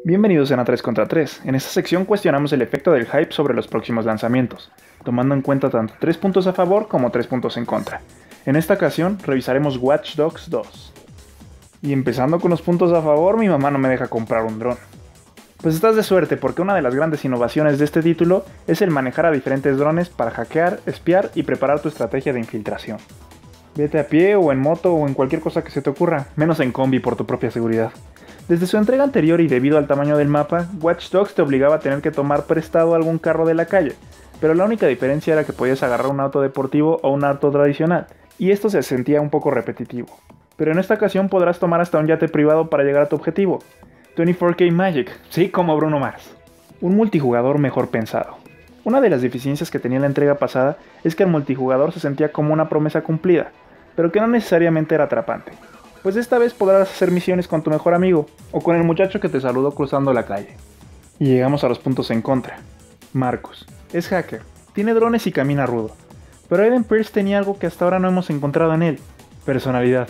Bienvenidos a 3 contra 3. En esta sección cuestionamos el efecto del hype sobre los próximos lanzamientos, tomando en cuenta tanto 3 puntos a favor como 3 puntos en contra. En esta ocasión revisaremos Watch Dogs 2. Y empezando con los puntos a favor, mi mamá no me deja comprar un dron. Pues estás de suerte porque una de las grandes innovaciones de este título es el manejar a diferentes drones para hackear, espiar y preparar tu estrategia de infiltración. Vete a pie o en moto o en cualquier cosa que se te ocurra, menos en combi por tu propia seguridad. Desde su entrega anterior y debido al tamaño del mapa, Watch Dogs te obligaba a tener que tomar prestado algún carro de la calle, pero la única diferencia era que podías agarrar un auto deportivo o un auto tradicional, y esto se sentía un poco repetitivo. Pero en esta ocasión podrás tomar hasta un yate privado para llegar a tu objetivo. 24K Magic, sí, como Bruno Mars. Un multijugador mejor pensado. Una de las deficiencias que tenía la entrega pasada es que el multijugador se sentía como una promesa cumplida, pero que no necesariamente era atrapante. Pues esta vez podrás hacer misiones con tu mejor amigo, o con el muchacho que te saludó cruzando la calle. Y llegamos a los puntos en contra. Marcus. Es hacker, tiene drones y camina rudo. Pero Aiden Pearce tenía algo que hasta ahora no hemos encontrado en él. Personalidad.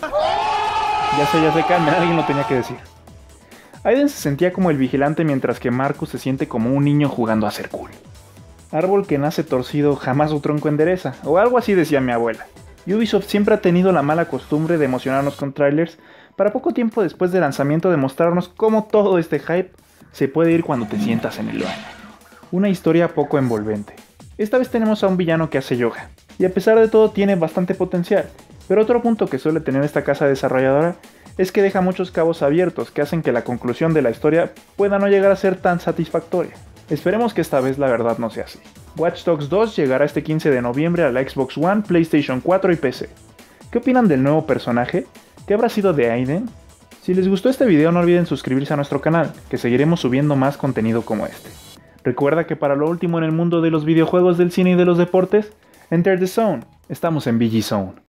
Ya sé, calmen, alguien lo tenía que decir. Aiden se sentía como el vigilante mientras que Marcus se siente como un niño jugando a ser cool. Árbol que nace torcido jamás su tronco endereza, o algo así decía mi abuela. Ubisoft siempre ha tenido la mala costumbre de emocionarnos con trailers para poco tiempo después del lanzamiento demostrarnos cómo todo este hype se puede ir cuando te sientas en el baño. Una historia poco envolvente. Esta vez tenemos a un villano que hace yoga, y a pesar de todo tiene bastante potencial, pero otro punto que suele tener esta casa desarrolladora es que deja muchos cabos abiertos que hacen que la conclusión de la historia pueda no llegar a ser tan satisfactoria. Esperemos que esta vez la verdad no sea así. Watch Dogs 2 llegará este 15 de noviembre a la Xbox One, PlayStation 4 y PC. ¿Qué opinan del nuevo personaje? ¿Qué habrá sido de Aiden? Si les gustó este video no olviden suscribirse a nuestro canal, que seguiremos subiendo más contenido como este. Recuerda que para lo último en el mundo de los videojuegos, del cine y de los deportes, Enter the Zone. Estamos en BG Zone.